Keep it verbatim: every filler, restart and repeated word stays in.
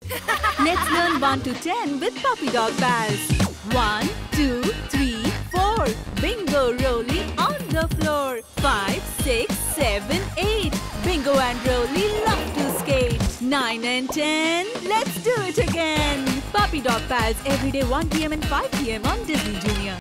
Let's learn one to ten with Puppy Dog Pals. one, two, three, four. Bingo rolling on the floor. five, six, seven, eight. Bingo and Rolly love to skate. nine and ten. Let's do it again. Puppy Dog Pals every day one p m and five p m on Disney Junior.